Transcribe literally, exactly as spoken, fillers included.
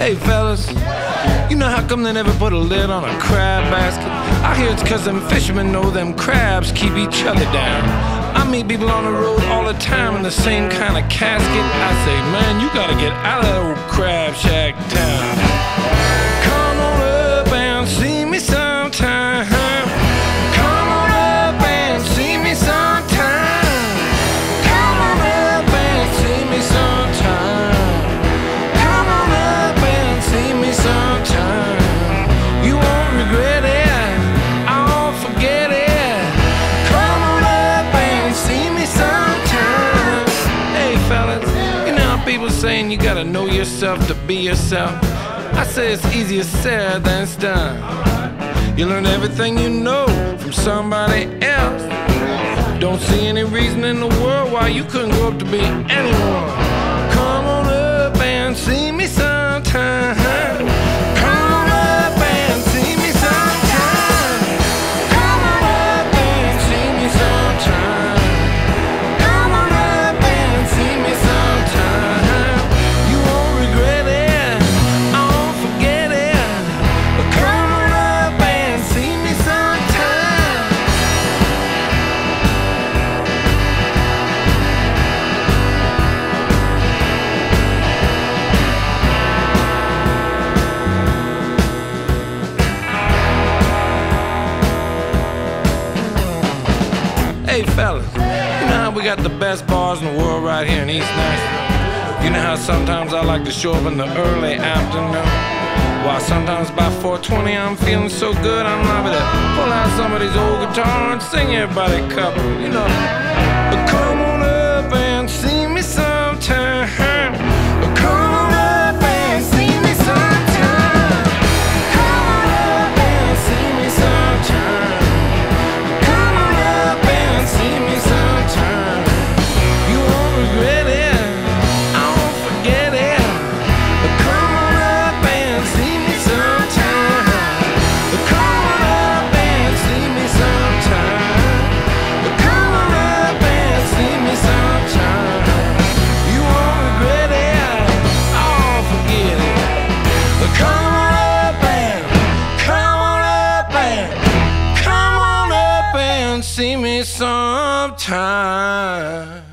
Hey fellas, you know how come they never put a lid on a crab basket? I hear it's cause them fishermen know them crabs keep each other down. I meet people on the road all the time in the same kind of casket. I say, man, you gotta get out of that old crab shack town. Come on up and see me sometime. Come on up and see me sometime. Come on up and see me sometime. Come on up and see me sometime. You won't regret it, I won't forget it. Come on up and see me sometime. Hey fellas, you know how people saying you gotta know yourself to be yourself? I say it's easier said than it's done. You learn everything you know from somebody else. Don't see any reason in the world why you couldn't grow up to be anyone. Come on up and see me sometime. Come on up and see me sometime. Come on up and see me sometime. Come on up and see me sometime. You won't regret it, I won't forget it. But come on up and see me sometime. Hey fellas, you know how we got the best bars in the world right here in East Nashville? You know how sometimes I like to show up in the early afternoon? While sometimes by four twenty I'm feeling so good I'm liable to pull out some of these old guitars and sing everybody a couple, you know. But come on up and see me sometime. But come on up and see me sometime. Come on up and see me sometime. Come on up and see me sometime. You won't regret it, I won't forget it. But come on up and see me sometime. But come on up and see me sometime. But come on up and see me sometime. You won't regret it, I won't forget it. But come on up and, come on up and, come on up and see me sometime.